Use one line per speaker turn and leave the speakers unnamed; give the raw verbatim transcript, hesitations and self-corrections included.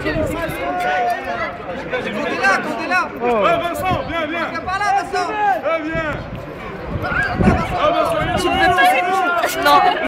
là, comptez là.
Ouais, Vincent, viens, viens.
Viens par là, Vincent.
Viens, viens.
Viens, Vincent.
Ah, Vincent, il est loin.
Non.